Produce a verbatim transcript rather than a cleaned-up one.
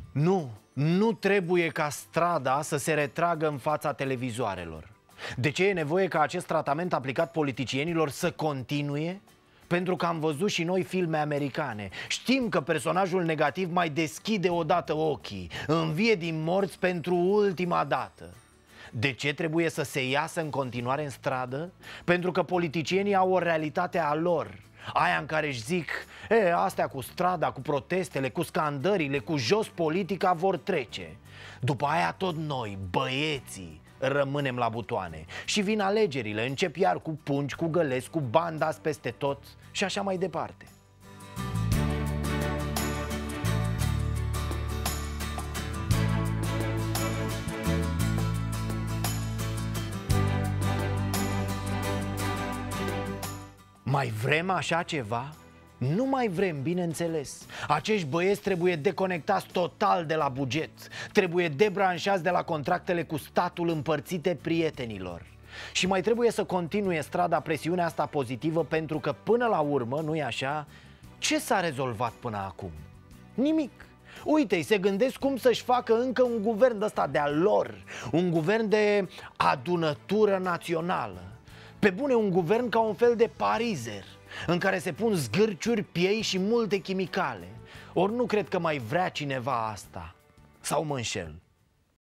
Nu, nu trebuie ca strada să se retragă în fața televizoarelor. De ce e nevoie ca acest tratament aplicat politicienilor să continue? Pentru că am văzut și noi filme americane. Știm că personajul negativ mai deschide odată ochii, învie din morți pentru ultima dată. De ce trebuie să se iasă în continuare în stradă? Pentru că politicienii au o realitate a lor, aia în care își zic: e, astea cu strada, cu protestele, cu scandările, cu jos politica vor trece. După aia tot noi, băieții, rămânem la butoane. Și vin alegerile, încep iar cu pungi, cu gălezi, cu bandați peste tot și așa mai departe. Mai vrem așa ceva? Nu mai vrem, bineînțeles. Acești băieți trebuie deconectați total de la buget. Trebuie debranșați de la contractele cu statul împărțite prietenilor. Și mai trebuie să continue strada presiunea asta pozitivă, pentru că până la urmă, nu-i așa, ce s-a rezolvat până acum? Nimic. Uite-i, se gândesc cum să-și facă încă un guvern ăsta de-al lor. Un guvern de adunătură națională. Pe bune, un guvern ca un fel de parizer, în care se pun zgârciuri, piei și multe chimicale. Ori nu cred că mai vrea cineva asta. Sau mă înșel?